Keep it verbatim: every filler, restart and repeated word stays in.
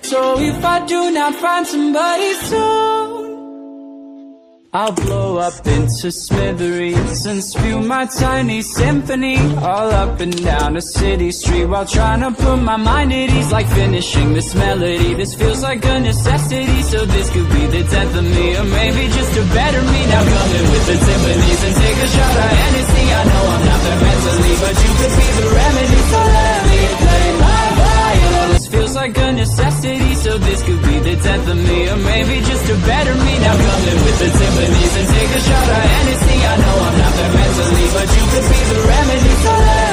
So if I do not find somebody soon, I'll blow up into smithereens and spew my tiny symphony all up and down a city street, while trying to put my mind at ease, like finishing this melody. This feels like a necessity, so this could be the death of me, or maybe just a better me. Now come in with the timpanis and take a shot of Hennessy. I know I'm not there mentally, but you could be the remedy, so let me play my violin. This feels like a necessity, so this could be the death of me, or maybe just a better me. Now come in with the timpanis and take a shot of Hennessy. I know I'm not there mentally, but you could be the remedy, so let